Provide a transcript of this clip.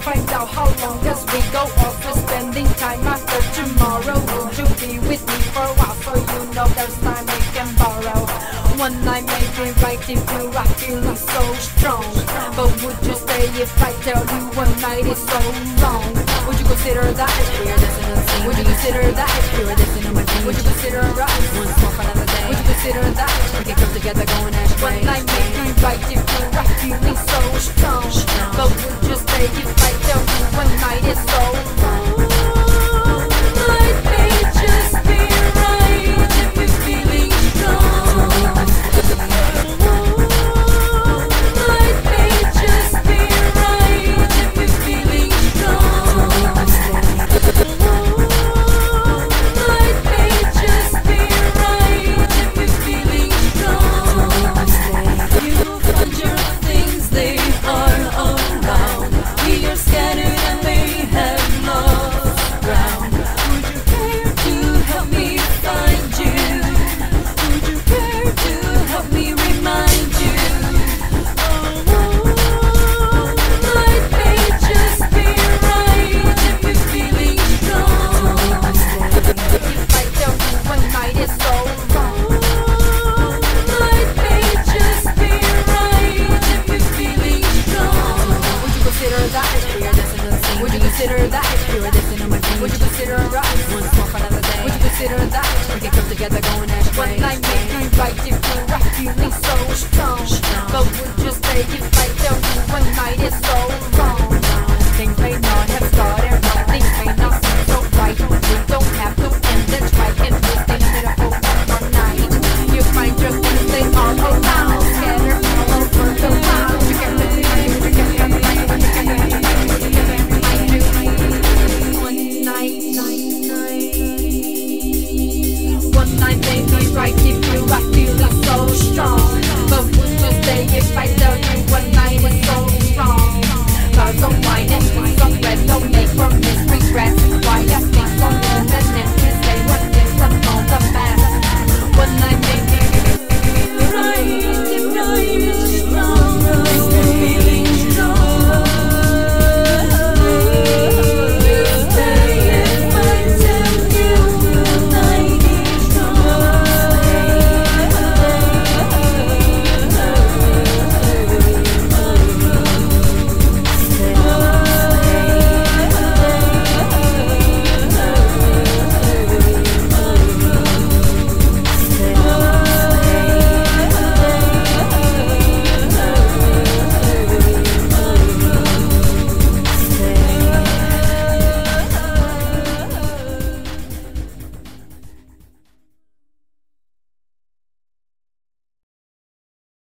find out how long as we go off. We're spending time after tomorrow. Would you be with me for a while so you know there's time we can borrow? One night may be right if you are feeling so strong, but would you stay if I tell you one night is so long? Would you consider that? Would you consider that? Would you consider us? One more for another day. Would you consider that? We can come together going astray. One night may be right if you are feeling so strong, but would you stay if I tell you one night is so long? Life may just be right if you're feeling strong. Life may just be right if you're feeling strong. Life may just be right if you're feeling strong. You find your things, they are around. We are scattered and may have lost ground. Would you care to help me find you? Would you care to help me remind you? Life may just be right if you're feeling strong. If I tell you one night is so wrong. Life may just be right if you're feeling strong. Would you consider that? Would you consider that? Would you consider us? One more for another day. Would you consider that? We can come together going astray. One night may be right if you are feeling so strong, but would you stay if I tell you one night is so